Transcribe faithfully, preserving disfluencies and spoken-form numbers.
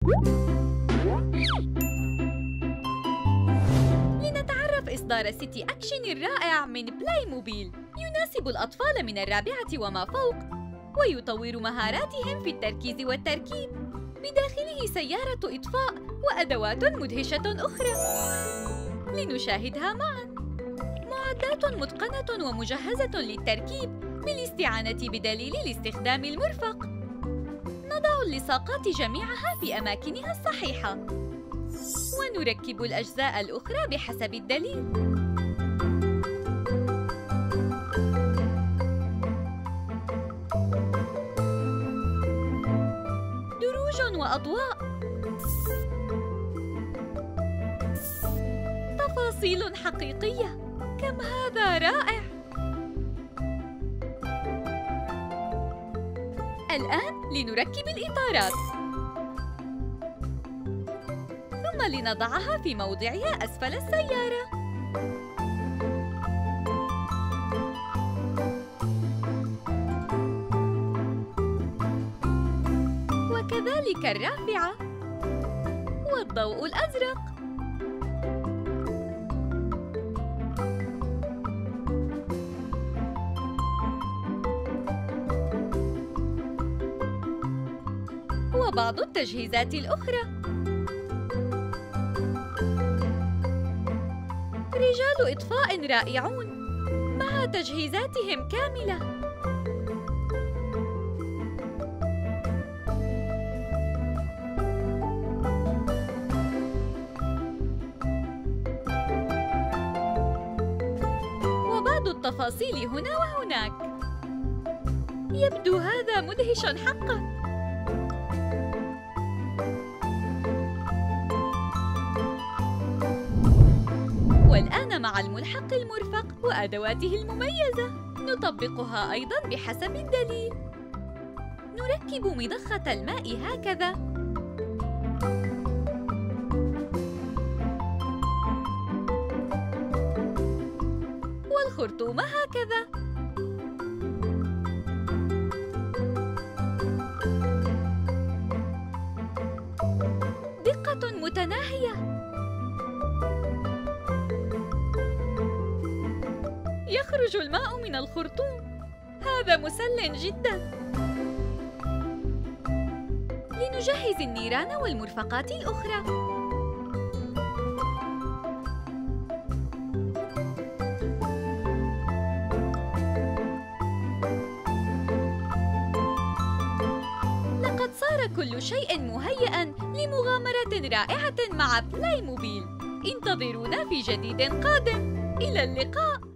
لنتعرف إصدار سيتي أكشن الرائع من بلاي موبيل، يناسب الأطفال من الرابعة وما فوق، ويطور مهاراتهم في التركيز والتركيب. بداخله سيارة إطفاء وأدوات مدهشة أخرى. لنشاهدها معاً. معدات متقنة ومجهزة للتركيب بالاستعانة بدليل الاستخدام المرفق. نضع اللصاقات جميعها في أماكنها الصحيحة، ونركب الأجزاء الأخرى بحسب الدليل. دروج وأضواء، تفاصيل حقيقية. كم هذا رائع! الآن لنركب الإطارات، ثم لنضعها في موضعها أسفل السيارة. وكذلك الرافعة والضوء الأزرق. وبعض التجهيزات الأخرى. رجال إطفاء رائعون مع تجهيزاتهم كاملة. وبعض التفاصيل هنا وهناك. يبدو هذا مدهشاً حقاً. والآن مع الملحق المرفق وأدواته المميزة نطبقها أيضاً بحسب الدليل. نركب مضخة الماء هكذا، والخرطوم هكذا، دقة متناهية. يخرج الماء من الخرطوم. هذا مسل جداً. لنجهز النيران والمرفقات الأخرى. لقد صار كل شيء مهيئاً لمغامرة رائعة مع بلاي موبيل. انتظرونا في جديد قادم. إلى اللقاء.